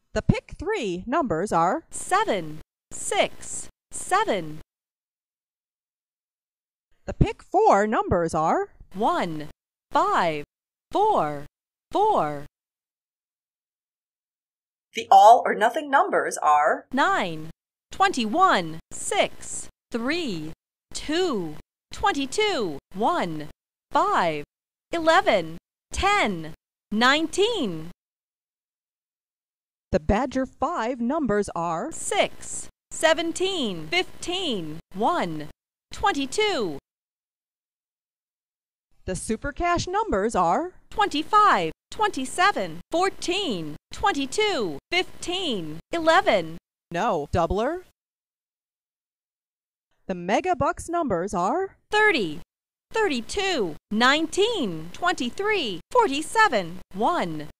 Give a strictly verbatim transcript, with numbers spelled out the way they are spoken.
The pick three numbers are seven, six, seven. The pick four numbers are one, five, four, four. The all or nothing numbers are nine, twenty-one, six, three, two, twenty-two, one, five, eleven, ten, nineteen. The Badger five numbers are six, seventeen, fifteen, one, twenty-two. The SuperCash numbers are twenty-five, twenty-seven, fourteen, twenty-two, fifteen, eleven. No, doubler. The MegaBucks numbers are thirty, thirty-two, nineteen, twenty-three, forty-seven, one,